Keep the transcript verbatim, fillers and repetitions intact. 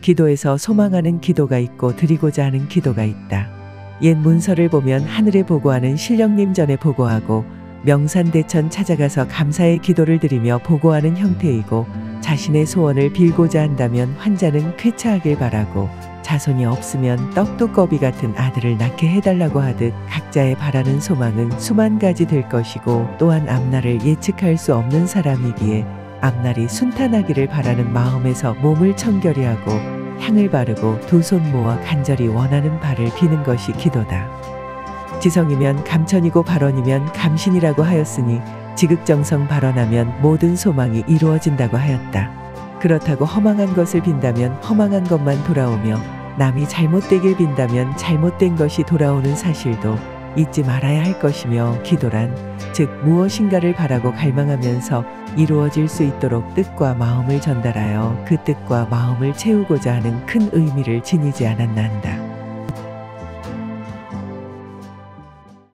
기도에서 소망하는 기도가 있고 드리고자 하는 기도가 있다. 옛 문서를 보면 하늘에 보고하는 신령님 전에 보고하고 명산대천 찾아가서 감사의 기도를 드리며 보고하는 형태이고, 자신의 소원을 빌고자 한다면 환자는 쾌차하길 바라고 자손이 없으면 떡두꺼비 같은 아들을 낳게 해달라고 하듯 각자의 바라는 소망은 수만 가지 될 것이고, 또한 앞날을 예측할 수 없는 사람이기에 앞날이 순탄하기를 바라는 마음에서 몸을 청결히 하고 향을 바르고 두 손 모아 간절히 원하는 바를 비는 것이 기도다. 지성이면 감천이고 발언이면 감신이라고 하였으니 지극정성 발언하면 모든 소망이 이루어진다고 하였다. 그렇다고 허망한 것을 빈다면 허망한 것만 돌아오며 남이 잘못되길 빈다면 잘못된 것이 돌아오는 사실도 잊지 말아야 할 것이며, 기도란 즉 무엇인가를 바라고 갈망하면서 이루어질 수 있도록 뜻과 마음을 전달하여 그 뜻과 마음을 채우고자 하는 큰 의미를 지니지 않았나 한다.